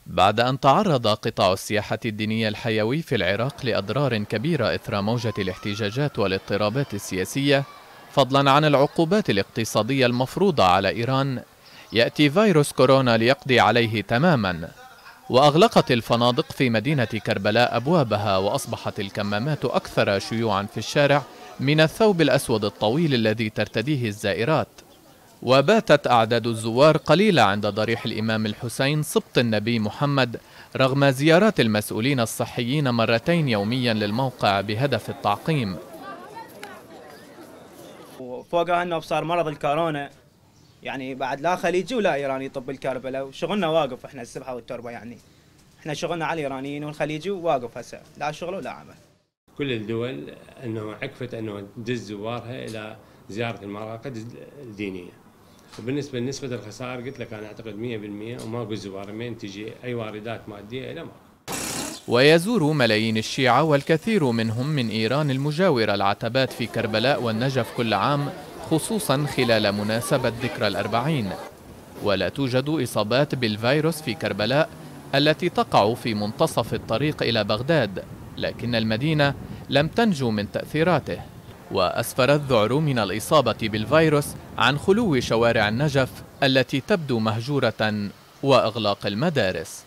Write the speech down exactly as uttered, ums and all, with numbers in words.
بعد أن تعرض قطاع السياحة الدينية الحيوي في العراق لأضرار كبيرة إثر موجة الاحتجاجات والاضطرابات السياسية، فضلا عن العقوبات الاقتصادية المفروضة على إيران، يأتي فيروس كورونا ليقضي عليه تماما. وأغلقت الفنادق في مدينة كربلاء أبوابها، وأصبحت الكمامات أكثر شيوعا في الشارع من الثوب الأسود الطويل الذي ترتديه الزائرات. وباتت أعداد الزوار قليلة عند ضريح الإمام الحسين سبط النبي محمد، رغم زيارات المسؤولين الصحيين مرتين يوميا للموقع بهدف التعقيم. وفوقها أنه صار مرض الكورونا، يعني بعد لا خليجي ولا إيراني يطب الكربلاء، وشغلنا واقف. إحنا السبحة والتربة، يعني إحنا شغلنا على الإيرانيين والخليجي واقف هسه، لا شغل ولا عمل. كل الدول أنه عكفت أنه تدز زوارها إلى زيارة المراقد الدينية. وبالنسبة لنسبة الخسائر قلت لك أنا أعتقد مئة بالمئة، وماكو زوار من تجي أي واردات مادية إلى ما. ويزور ملايين الشيعة والكثير منهم من إيران المجاورة العتبات في كربلاء والنجف كل عام، خصوصا خلال مناسبة ذكرى الأربعين. ولا توجد إصابات بالفيروس في كربلاء التي تقع في منتصف الطريق إلى بغداد، لكن المدينة لم تنجو من تأثيراته. وأسفر الذعر من الإصابة بالفيروس عن خلو شوارع النجف التي تبدو مهجورة وإغلاق المدارس.